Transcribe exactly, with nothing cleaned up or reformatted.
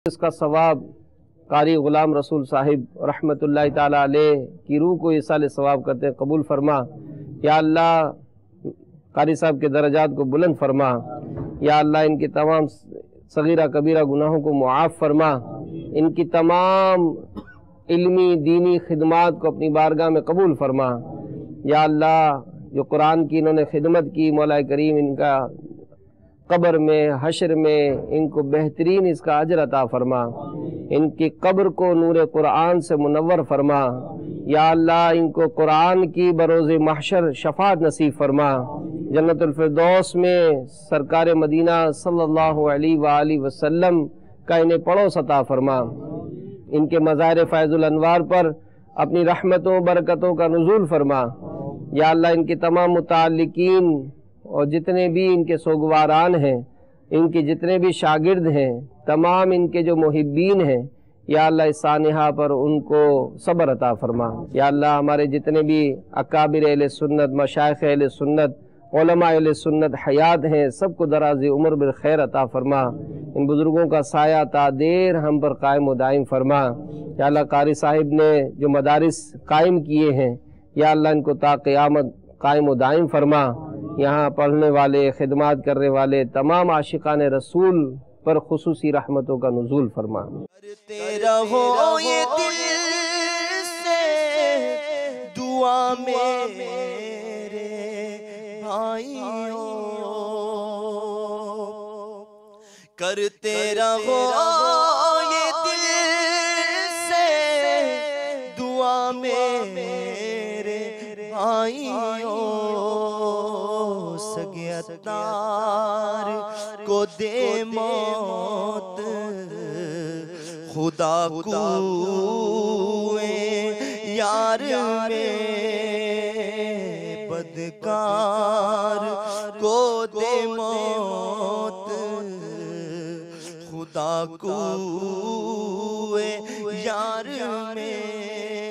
इसका सवाब कारी गुलाम रसूल साहिब रहमतुल्लाहि ताला अलैह की रूह को एसाल सवाब करते हैं, कबूल फरमा। या अल्लाह कारी साहब के दर्जात को बुलंद फरमा। या अल्लाह इनके तमाम सगीरा कबीरा गुनाहों को मुआफ़ फरमा। इनकी तमाम इल्मी दीनी खिदमात को अपनी बारगाह में कबूल फरमा। या अल्लाह जो कुरान की इन्होंने खिदमत की, मौला करीम इनका कब्र में हश्र में इनको बेहतरीन इसका अजर अता फरमा। इनकी कब्र को नूर कुरान से मुनव्वर फरमा। या अल्लाह इनको कुरान की बरोज़े महशर शफात नसीब फरमा। जन्नतुल फिरदौस में सरकार मदीना सल्लल्लाहु अलैहि वालैहि वसल्लम का इन्हें पड़ोस अता फरमा। इनके मज़ाहिर फैज़ुल अनवार पर अपनी रहमतों बरकतों का नुज़ूल फरमा। या अल्लाह इनके तमाम मुताल्लिकीन और जितने भी इनके सोगवारान हैं, इनके जितने भी शागिर्द हैं, तमाम इनके जो मुहिब्बीन हैं, या अल्लाह इस सानिहा पर उनको सब्र अता फरमा। या अल्लाह हमारे जितने भी अकाबिर अहले सुन्नत, मशाइख अहले सुन्नत, उलमा अहले सुन्नत हयात हैं, सबको दराज़ उम्र बिल खैर अता फरमा। इन बुज़ुर्गों का साया ता देर हम पर कायम व दायम फरमा। या अल्लाह कारी साहिब ने जो मदारिस कायम किए हैं, या अल्लाह इनको ता क़यामत कायम व दायम फरमा। यहाँ पढ़ने वाले, खिदमात करने वाले तमाम आशिकान रसूल पर खुसूसी रहमतों का नुज़ूल फरमा। करते रहो ये दिल से दुआ मेरे भाइयों, करते रहो ये दिल से दुआ मेरे भाइयों। सगियतार को दे मौत खुदा कुए यार में, बदकार को दे मौत खुदा कुए यार में।